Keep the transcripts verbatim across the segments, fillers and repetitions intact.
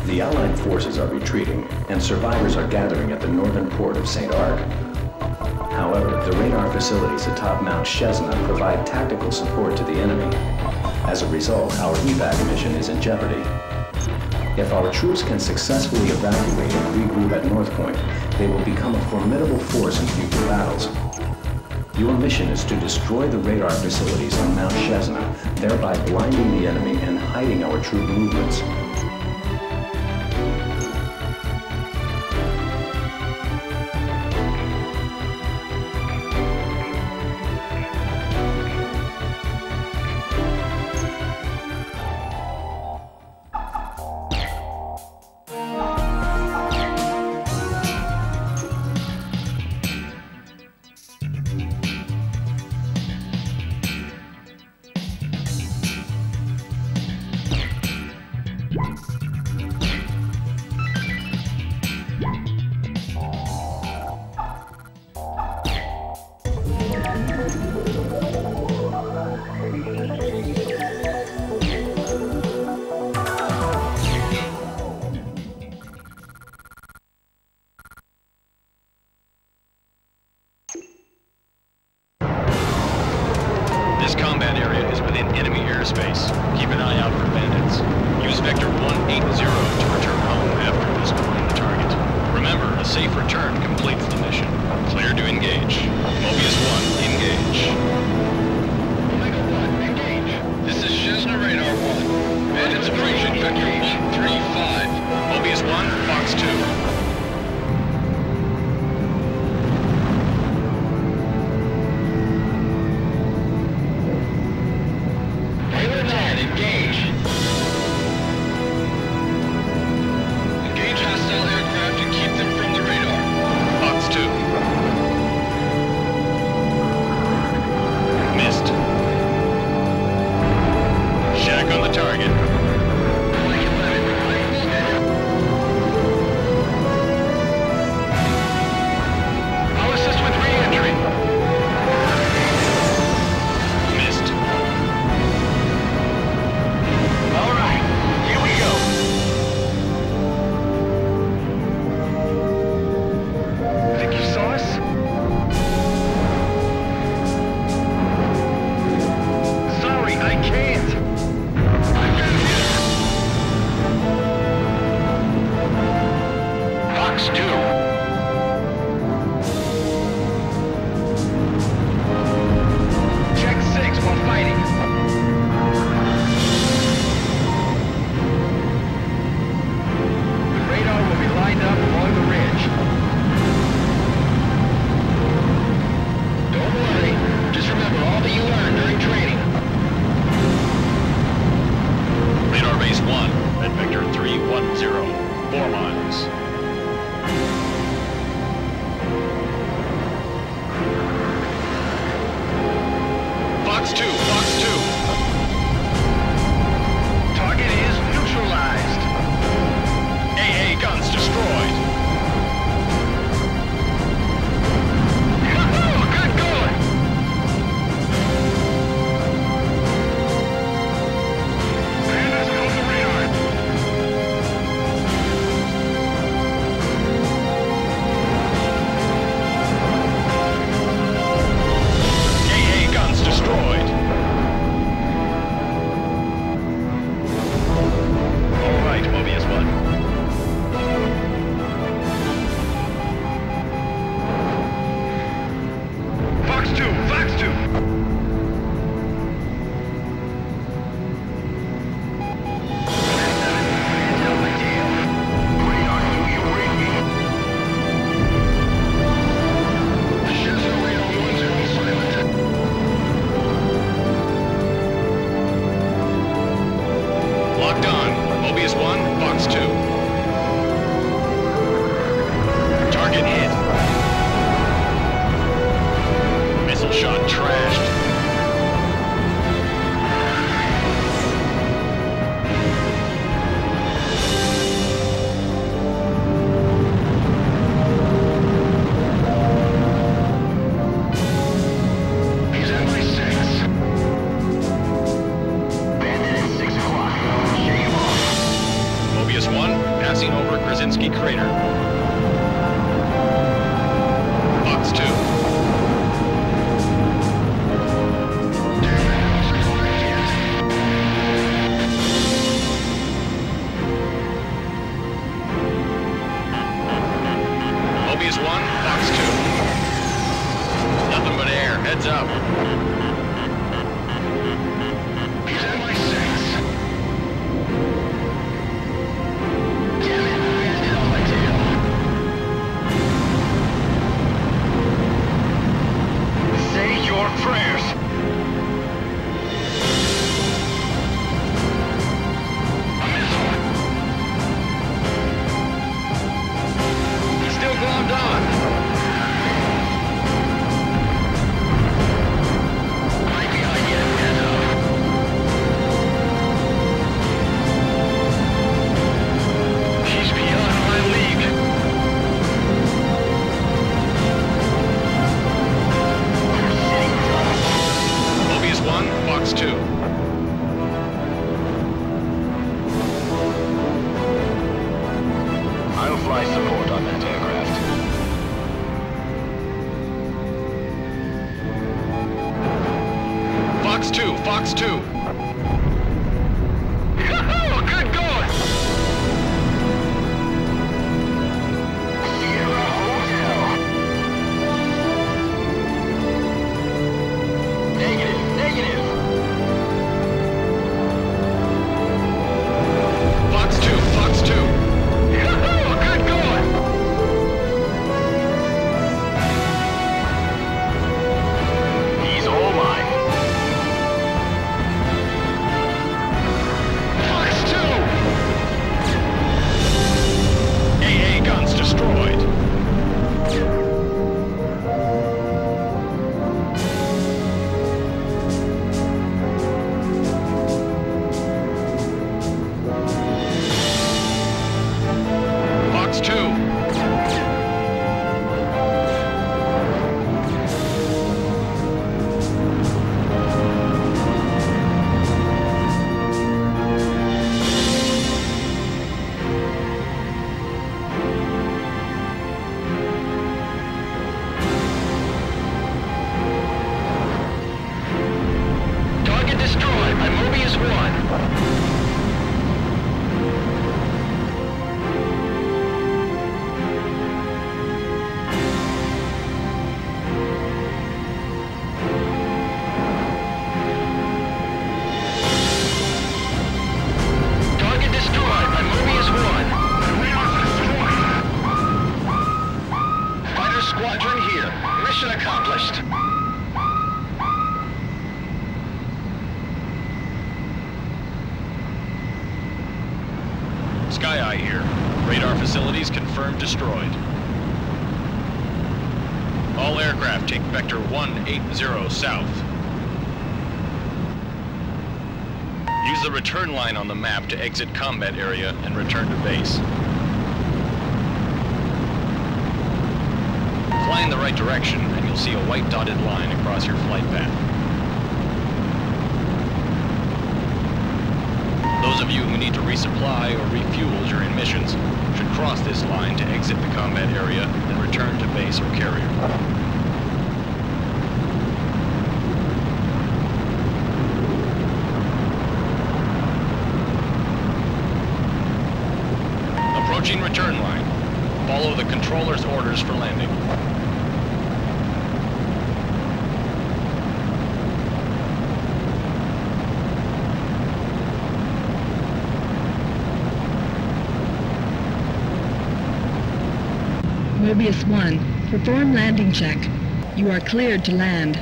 The Allied forces are retreating, and survivors are gathering at the northern port of Saint Arc. However, the radar facilities atop Mount Chesna provide tactical support to the enemy. As a result, our evac mission is in jeopardy. If our troops can successfully evacuate and regroup at North Point, they will become a formidable force in future battles. Your mission is to destroy the radar facilities on Mount Chesna, thereby blinding the enemy and hiding our troop movements. This combat area is within enemy airspace. Keep an eye out for bandits. Use Vector one eighty to return home after destroying the target. Remember, a safe return completes the mission. Clear to engage. Mobius one, engage. Omega one, engage. This is Chesna Radar one. Bandits approaching Vector one three five. Mobius one, Fox two. He's M I six. Damn it, I landed on my tail. Say your prayers. A missile. He's still glommed on. Right behind you, heads up. He's beyond my league. Mobius one, Fox two. I'll fly support on that aircraft. Fox two, Fox two. Good going! Sierra Hotel. Negative, negative. Fox two, Fox two. Good going! He's all mine. Fox two! A A guns destroyed. Fox two. Target destroyed by Mobius one. Target destroyed by Mobius one. Fighter squadron here. Mission accomplished. Sky Eye here. Radar facilities confirmed destroyed. All aircraft take vector one eighty south. Use the return line on the map to exit combat area and return to base. Fly in the right direction and you'll see a white dotted line across your flight path. Those of you who need to resupply or refuel during missions should cross this line to exit the combat area and return to base or carrier. Approaching return line. Follow the controller's orders for landing. Mobius one, perform landing check. You are cleared to land.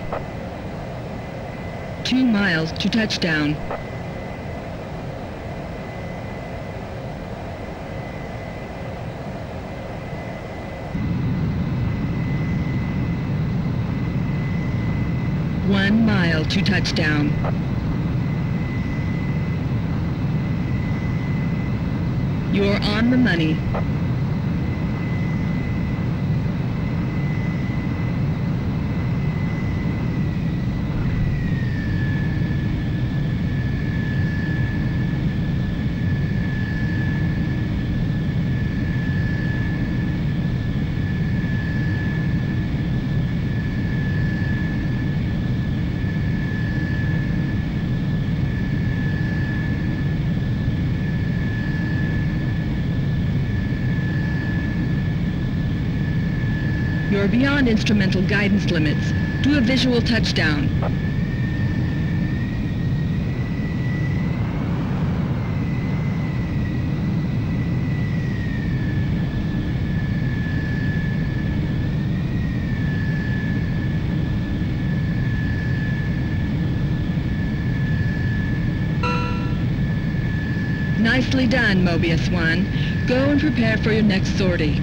Two miles to touchdown. One mile to touchdown. You're on the money. You're beyond instrumental guidance limits. Do a visual touchdown. Nicely done, Mobius one. Go and prepare for your next sortie.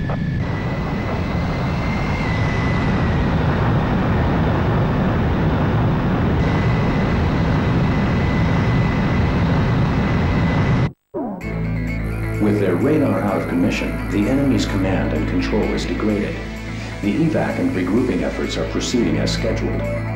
With their radar out of commission, the enemy's command and control is degraded. The evac and regrouping efforts are proceeding as scheduled.